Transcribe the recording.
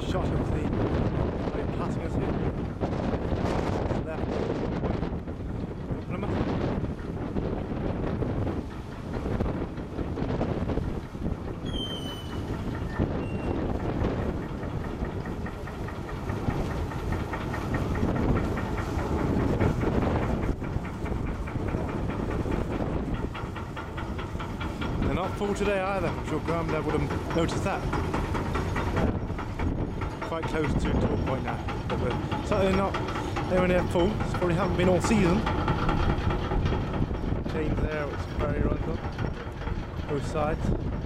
shot of the boat passing us here. Left from Plymouth. They're not full today either. I'm sure Graham would have noticed that. Quite close to Torpoint now, but we're certainly not anywhere near full. It's probably haven't been all season. Chains there, which is very right on both sides.